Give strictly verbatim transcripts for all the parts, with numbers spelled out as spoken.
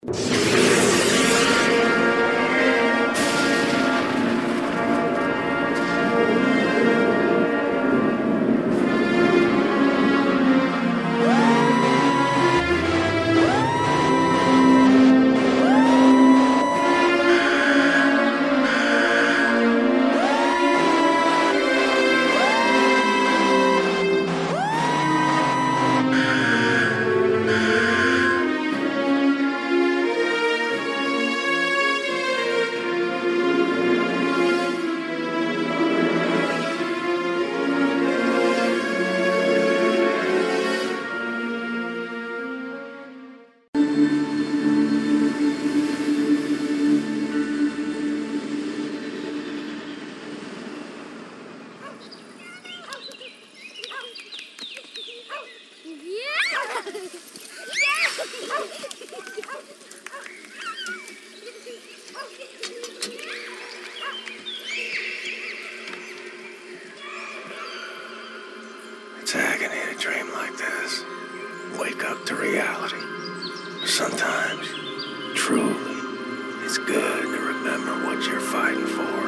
It's agony to dream like this. Wake up to reality. Sometimes, truly, it's good to remember what you're fighting for.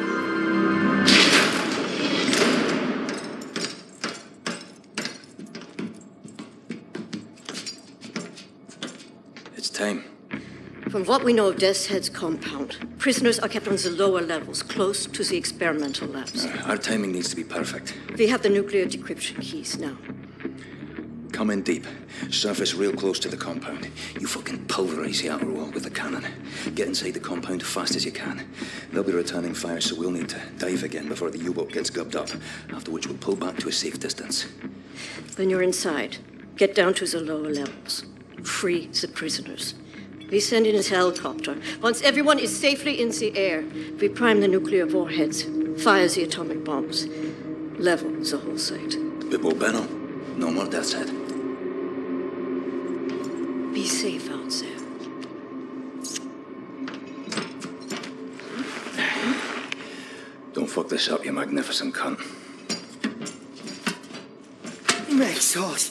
It's time. From what we know of Death's Head's compound, prisoners are kept on the lower levels, close to the experimental labs. Uh, our timing needs to be perfect. We have the nuclear decryption keys now. Come in deep. Surface real close to the compound. You fucking pulverize the outer wall with the cannon. Get inside the compound fast as you can. They'll be returning fire, so we'll need to dive again before the U-boat gets gubbed up, after which we'll pull back to a safe distance. When you're inside, get down to the lower levels. Free the prisoners. We send in a helicopter. Once everyone is safely in the air, we prime the nuclear warheads, fire the atomic bombs, level the whole site. Bit bueno. No more Death's Head. Be safe out there. Don't fuck this up, you magnificent cunt. Make sauce.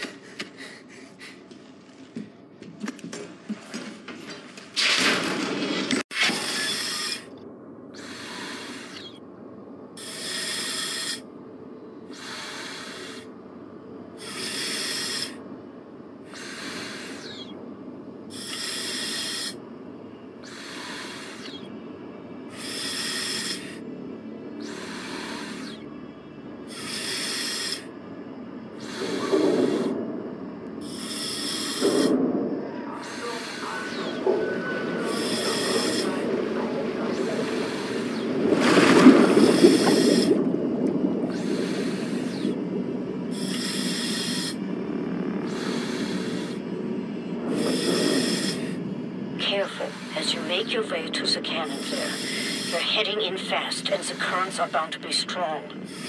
Careful as you make your way to the cannon there. You're heading in fast, and the currents are bound to be strong.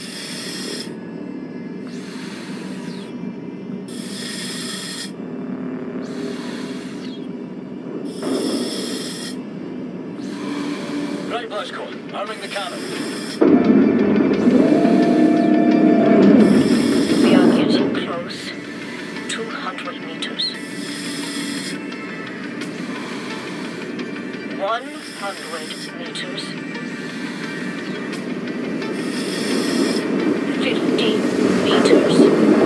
Right, Bosco. Arming the cannon. We are getting close. two hundred meters. one hundred meters. fifty meters.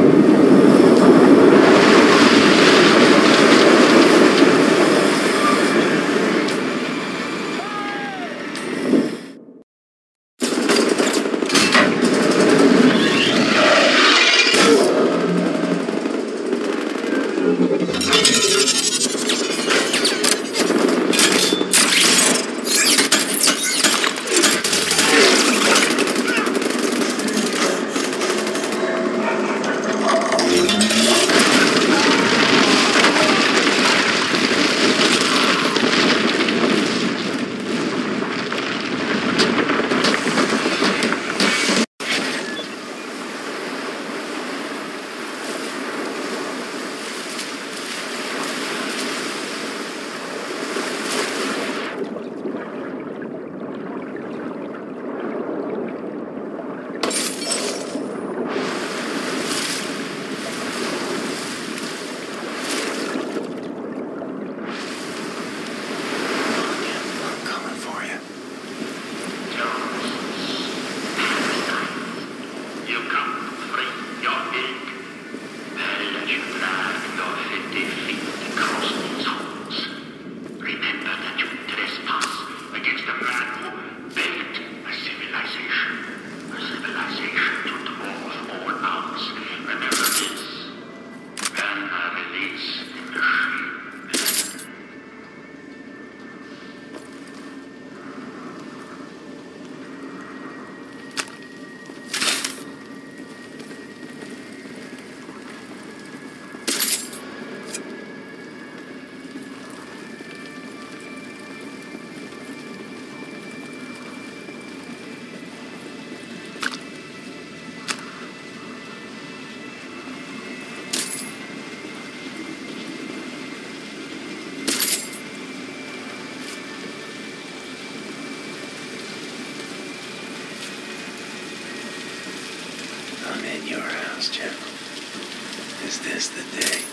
I'm in your house, General. Is this the day?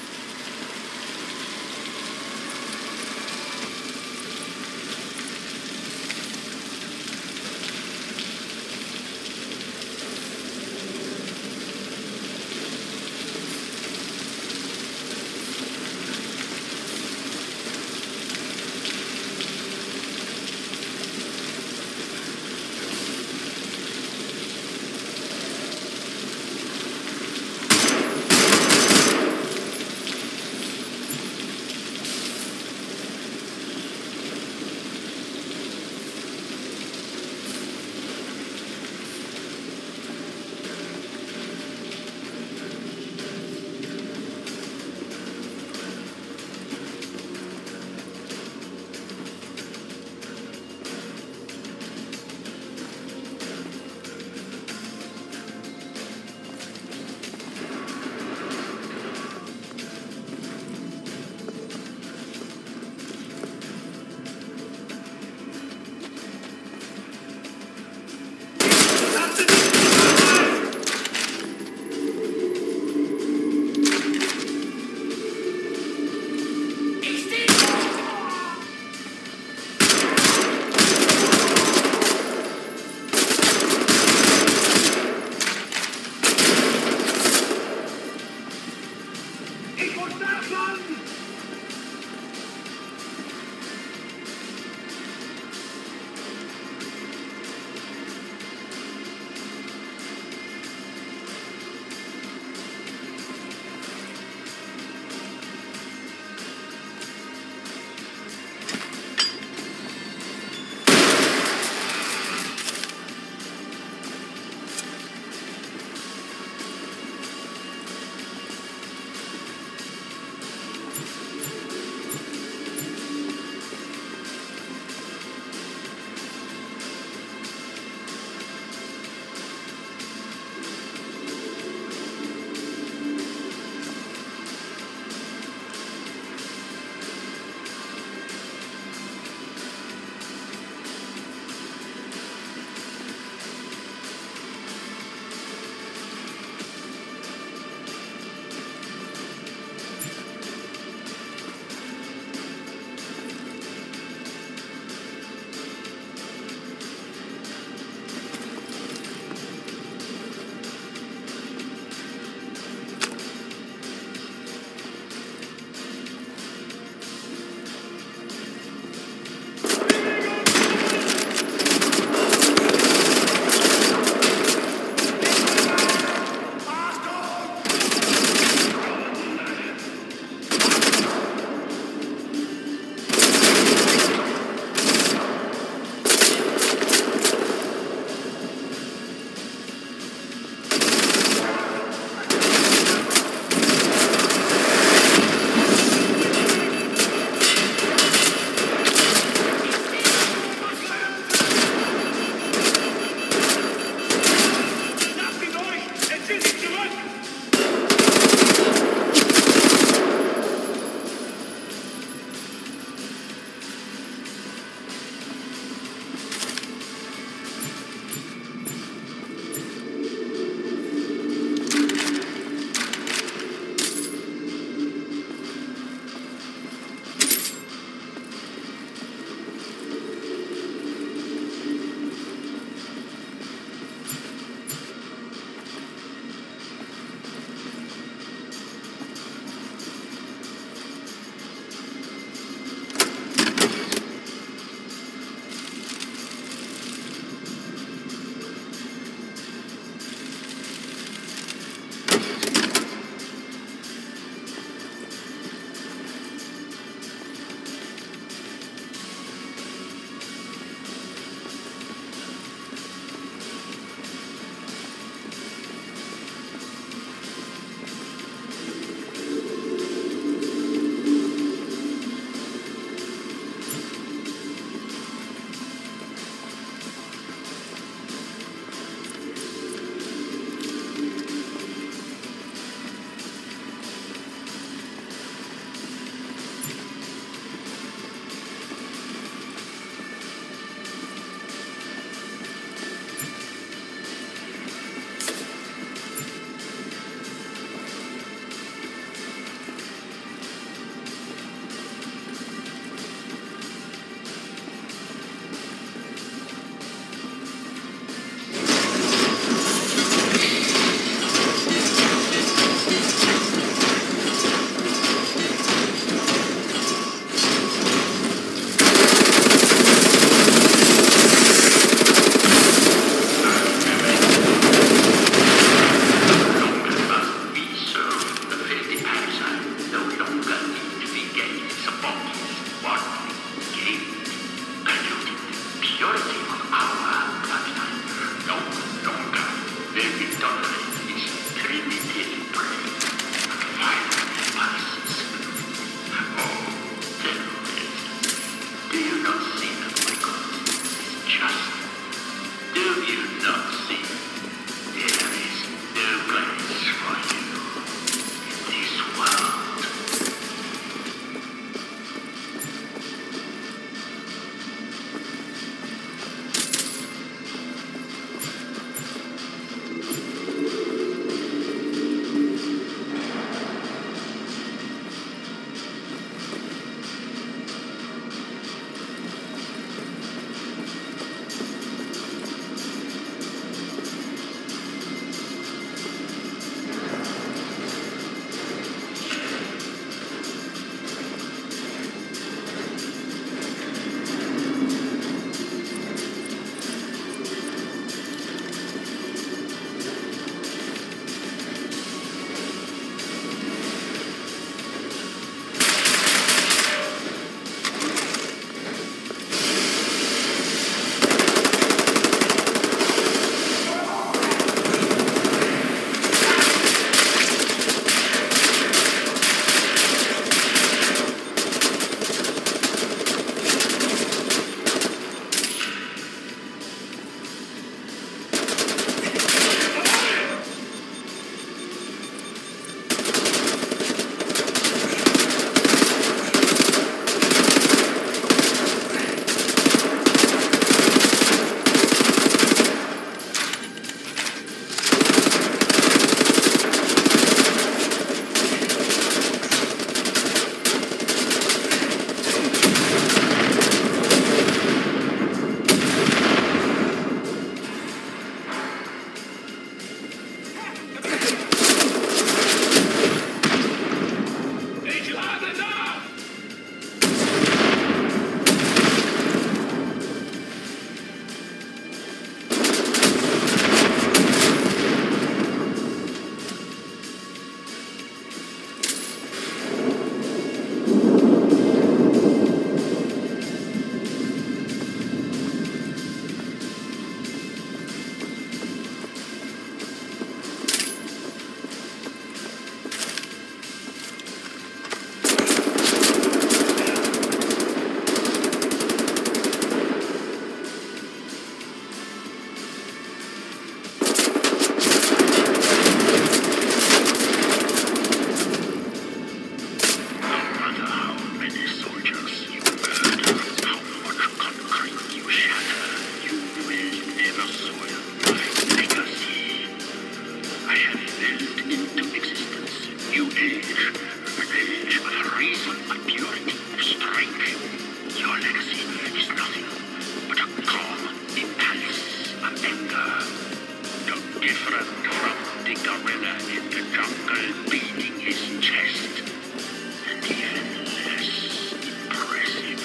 the gorilla in the jungle beating his chest. And even less impressive.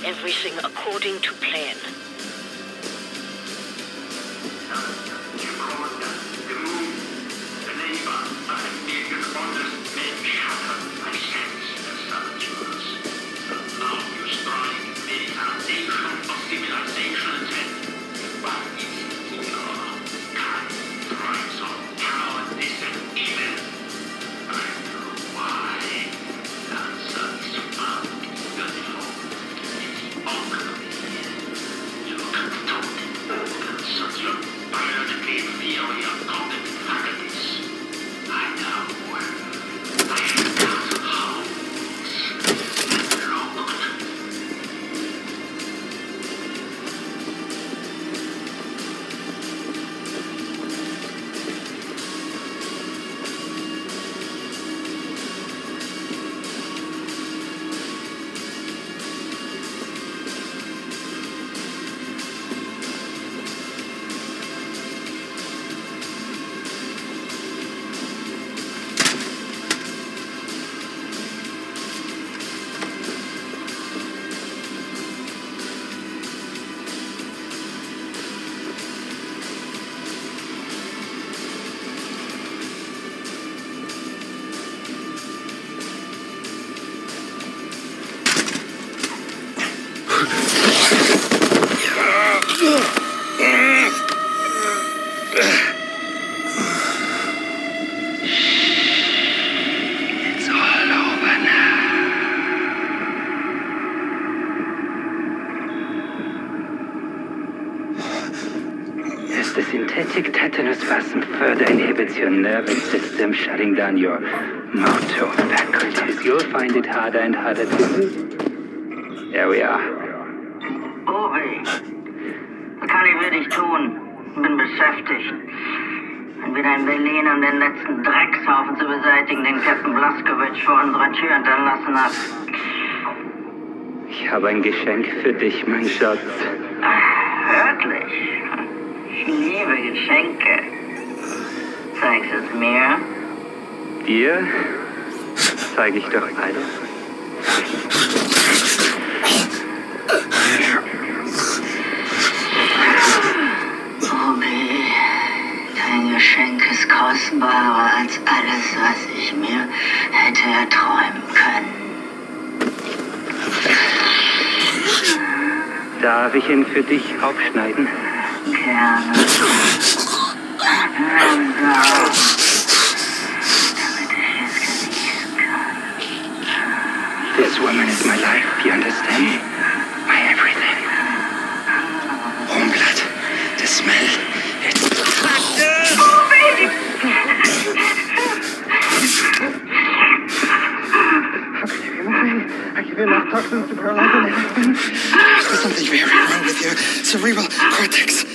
everything according to plan. The synthetic tetanus wasm further inhibits your nervous system, shutting down your motor faculties. You'll find it harder and harder to breathe. There we are. Uri, was kann ich für dich tun? Bin beschäftigt. Bin wieder in Berlin, um den letzten Dreckshaufen zu beseitigen, den Captain Blaskowitz vor unserer Tür hinterlassen hat. Ich habe ein Geschenk für dich, mein Schatz. Ach, wirklich? Ich liebe Geschenke. Zeigst du es mir? Dir zeige ich doch alles. Obi, dein Geschenk ist kostbarer als alles, was ich mir hätte erträumen können. Darf ich ihn für dich aufschneiden? Gerne. Damit ich es genießen kann. This woman is my life, you understand? My everything. Warm blood, the smell, it's... Oh, baby! How can you be mine? I give you enough toxins to paralyze an elephant. There's something very wrong with your cerebral cortex.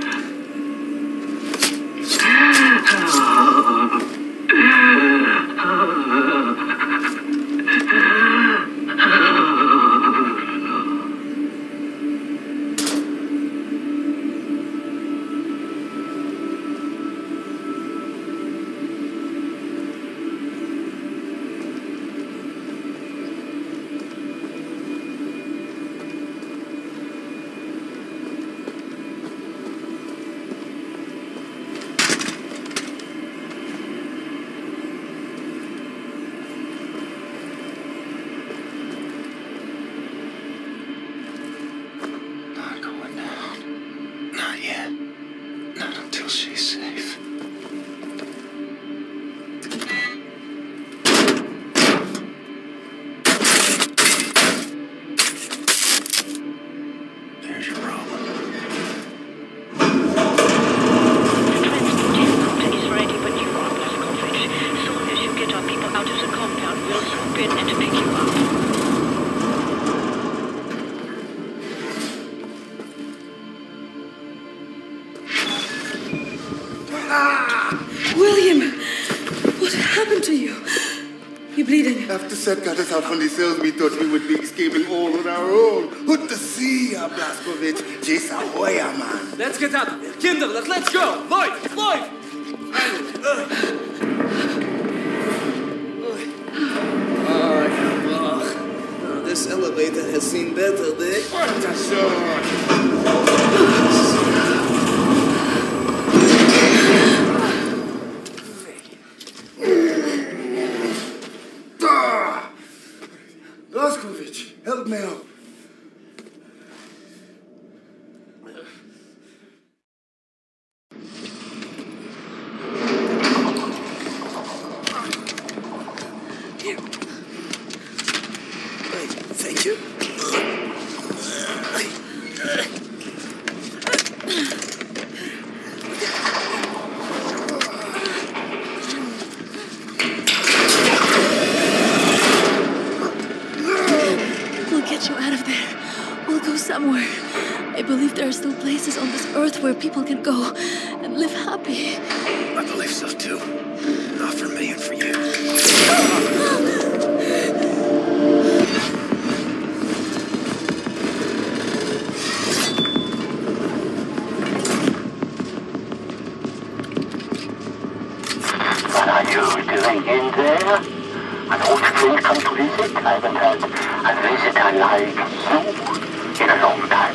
After Seth got us out from the cells, we thought we would be escaping all on our own. Put to sea, Blazkowicz. Jace Ahoya, man. Let's get out of here. Kinder, let's, let's go. Lloyd, Lloyd! Oh, this elevator elevator has seen better days. What the sword? Blazkowicz, help me out. Thank you. We'll get you out of there. We'll go somewhere. I believe there are still places on this earth where people can go and live happy. I believe so too. Not for me and for you. What are you doing in there? An old friend come to visit? I haven't had a visitor like you in a long time.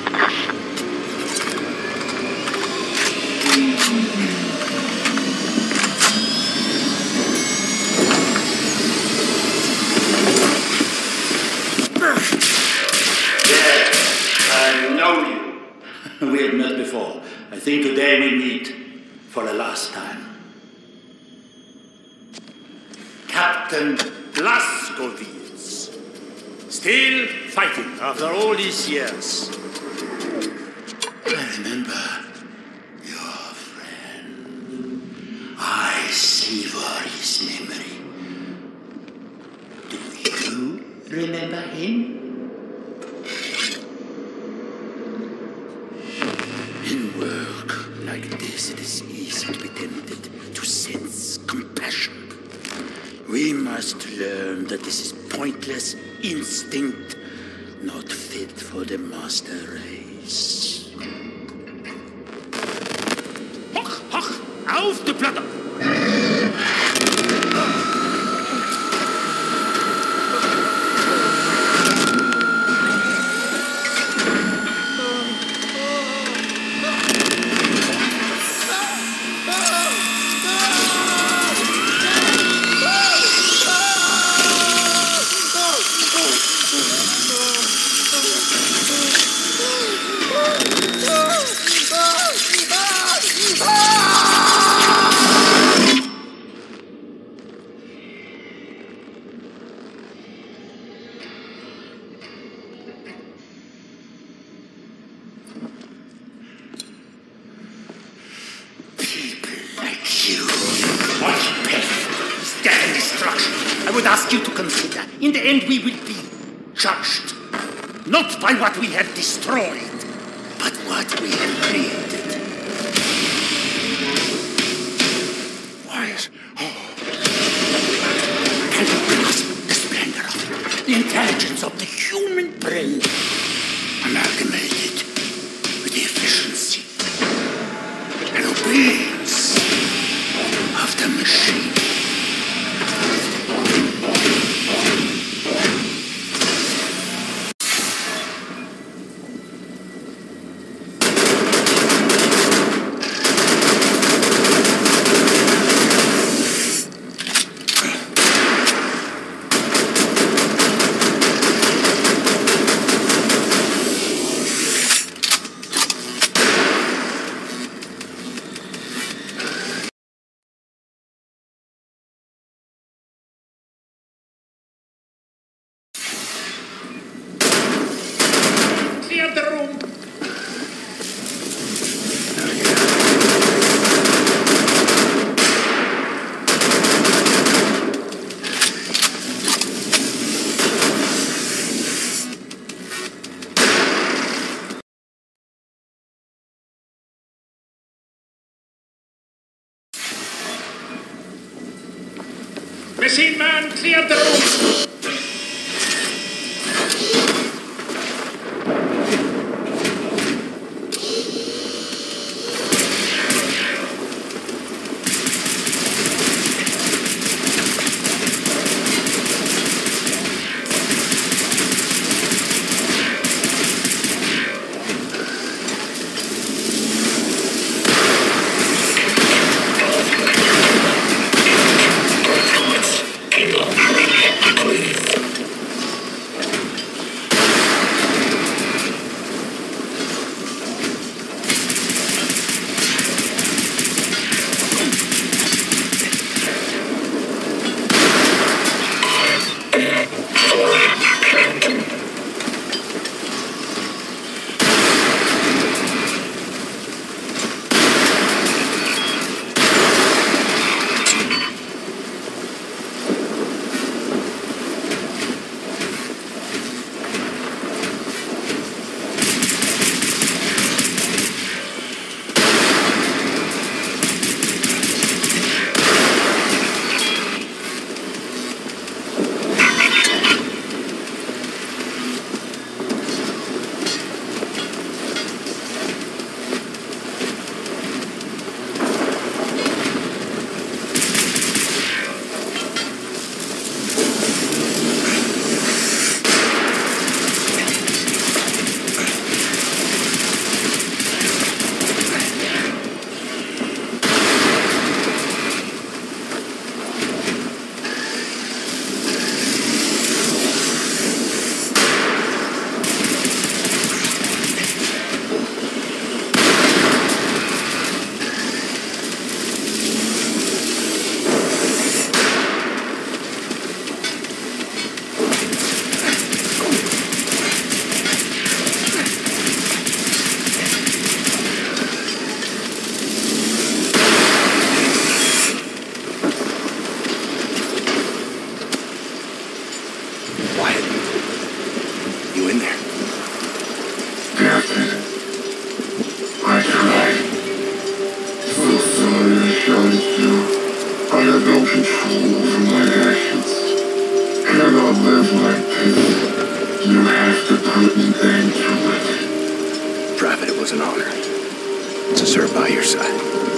Yes, I know you. We have met before. I think today we meet for the last time. Captain Blazkowicz. Still fighting after all these years. I remember your friend. I savor his memory. Do you remember him? In work like this, it is easy to be tempted to sense compassion. We must learn that this is pointless instinct, not fit for the master race. Hoch, hoch, auf die Platte! I would ask you to consider, in the end we will be judged, not by what we have destroyed, but what we have created. Wyatt, oh. Can you grasp the splendor of it, the intelligence of the human brain, amalgamated with the efficiency and obedience of the machine? Machine man, clear the room! Private, it was an honor to serve by your side.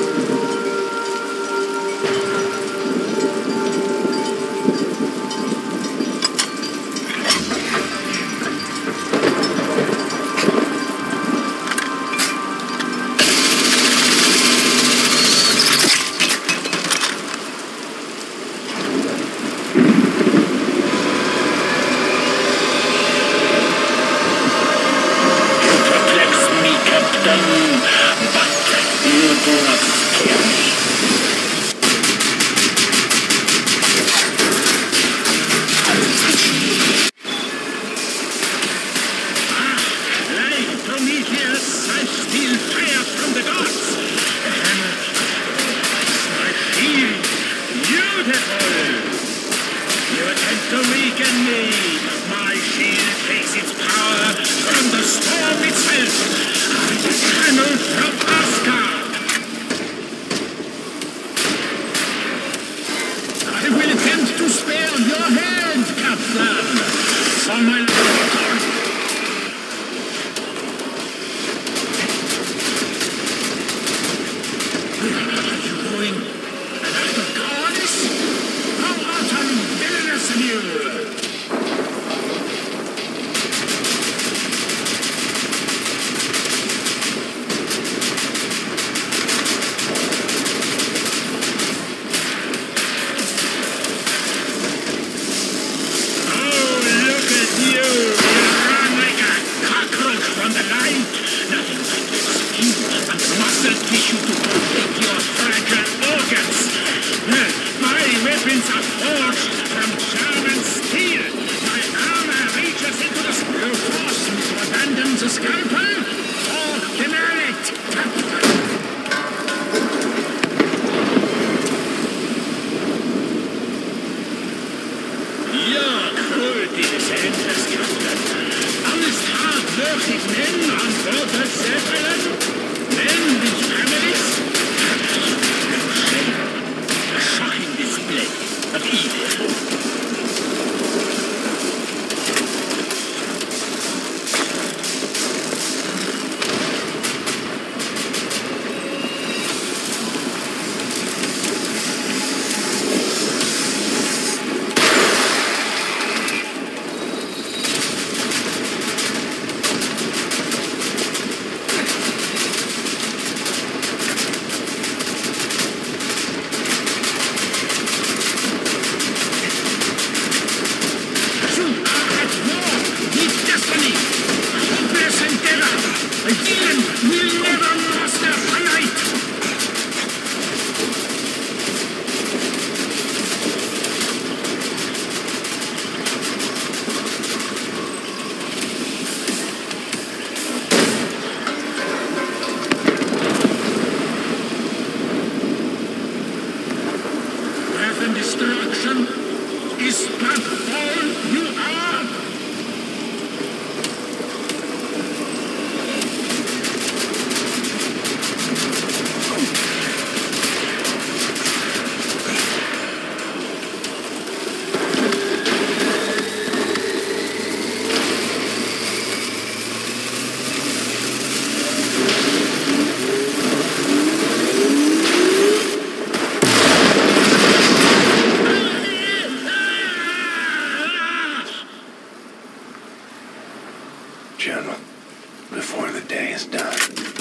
General, before the day is done,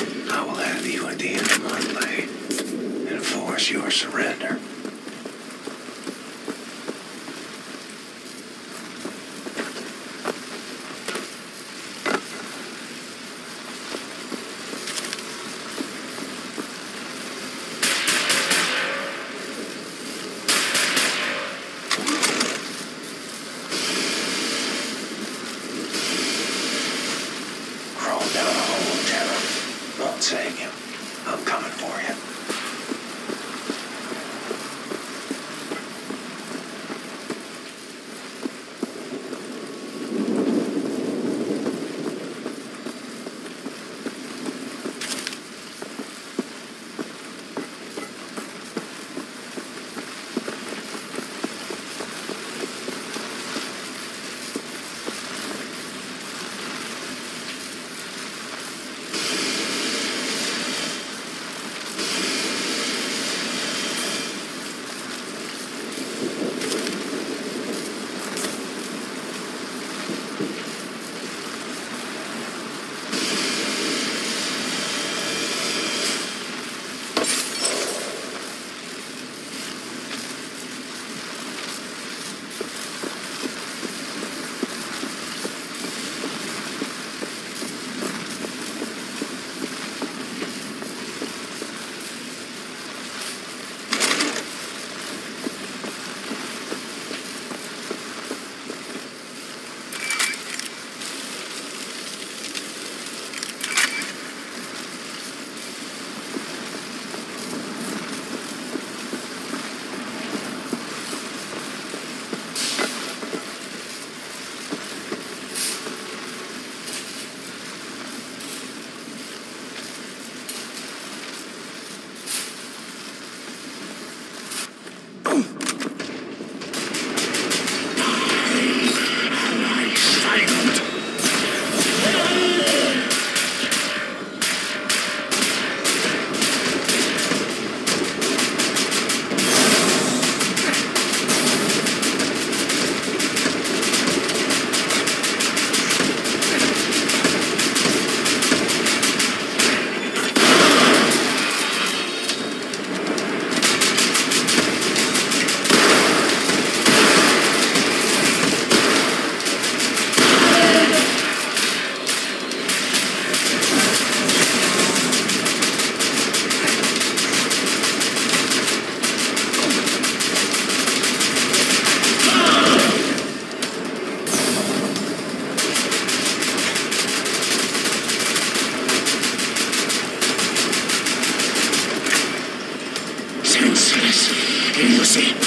I will have you at the end of my blade and force your surrender. Save you. I'm coming for you. You see,